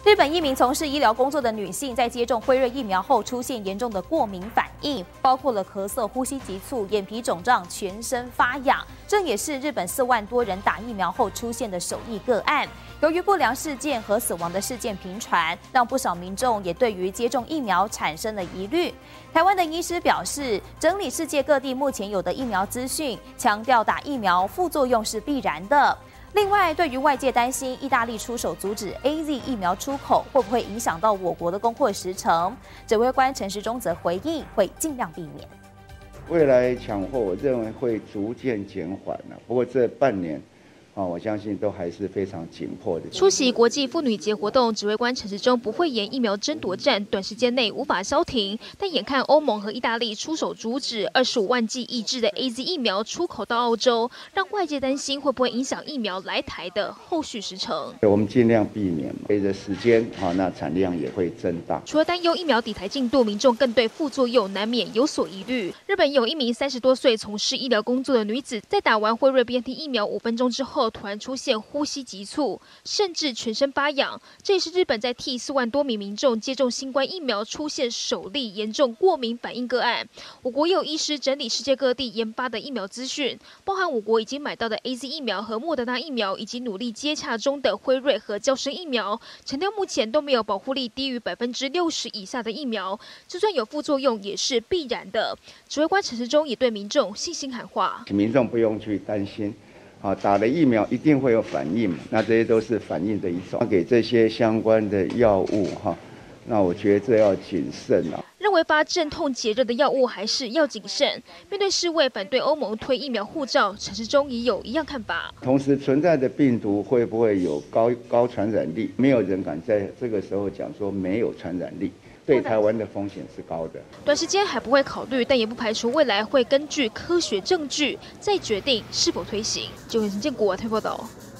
日本一名从事医疗工作的女性在接种辉瑞疫苗后出现严重的过敏反应，包括了咳嗽、呼吸急促、眼皮肿胀、全身发痒。这也是日本4万多人打疫苗后出现的首例个案。由于不良事件和死亡的事件频传，让不少民众也对于接种疫苗产生了疑虑。台湾的医师表示，整理世界各地目前有的疫苗资讯，强调打疫苗副作用是必然的。另外，对于外界担心意大利出手阻止 AZ 疫苗出口，会不会影响到我国的供货时程？指挥官陈时中则回应，会尽量避免。 未来抢货，我认为会逐渐减缓了。不过这半年，我相信都还是非常紧迫的。 出席国际妇女节活动，指挥官陈时中不讳言疫苗争夺战短时间内无法消停，但眼看欧盟和意大利出手阻止25万剂抑制的 AZ 疫苗出口到澳洲，让外界担心会不会影响疫苗来台的后续时程。 我们尽量避免，随着时间，那产量也会增大。 除了担忧疫苗抵台进度，民众更对副作用难免有所疑虑。日本有一名30多岁从事医疗工作的女子，在打完辉瑞 BNT 疫苗5分钟之后，突然出现呼吸急促，甚至全身发痒。这也是日本在替4万多名民众接种新冠疫苗出现首例严重过敏反应个案。我国也有医师整理世界各地研发的疫苗资讯，包含我国已经买到的 AZ 疫苗和莫德纳疫苗，以及努力接洽中的辉瑞和嬌生疫苗，强调目前都没有保护力低于60%以下的疫苗，就算有副作用也是必然的。指挥官陈时中也对民众信心喊话， 请民众不用去担心。打了疫苗一定会有反应嘛？那这些都是反应的一种。给这些相关的药物那我觉得这要谨慎啊。 认为发镇痛解热的药物还是要谨慎。面对世卫反对欧盟推疫苗护照，陈时中也有一样看法。 同时存在的病毒会不会有高传染力？没有人敢在这个时候讲说没有传染力。对台湾的风险是高的， 短时间还不会考虑，但也不排除未来会根据科学证据再决定是否推行。就很建国台报道。